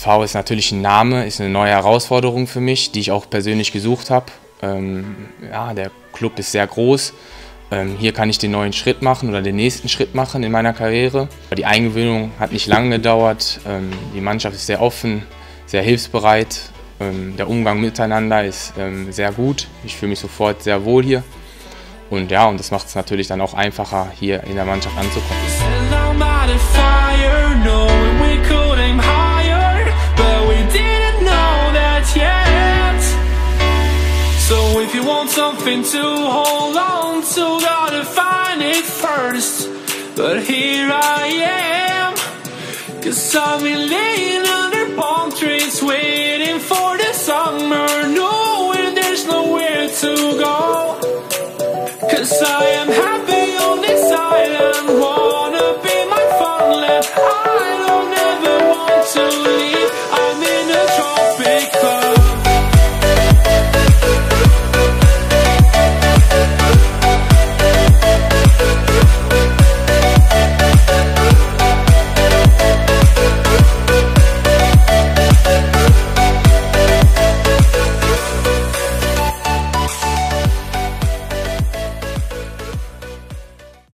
HSV ist natürlich ein Name, ist eine neue Herausforderung für mich, die ich auch persönlich gesucht habe. Ja, der Club ist sehr groß. Hier kann ich den neuen Schritt machen oder den nächsten Schritt machen in meiner Karriere. Die Eingewöhnung hat nicht lange gedauert. Die Mannschaft ist sehr offen, sehr hilfsbereit. Der Umgang miteinander ist sehr gut. Ich fühle mich sofort sehr wohl hier. Und ja, und das macht es natürlich dann auch einfacher, hier in der Mannschaft anzukommen. So if you want something to hold on to, gotta find it first. But here I am, 'cause I've been laying under palm trees, waiting for the summer, knowing there's nowhere to go. 'Cause I am happy on this island.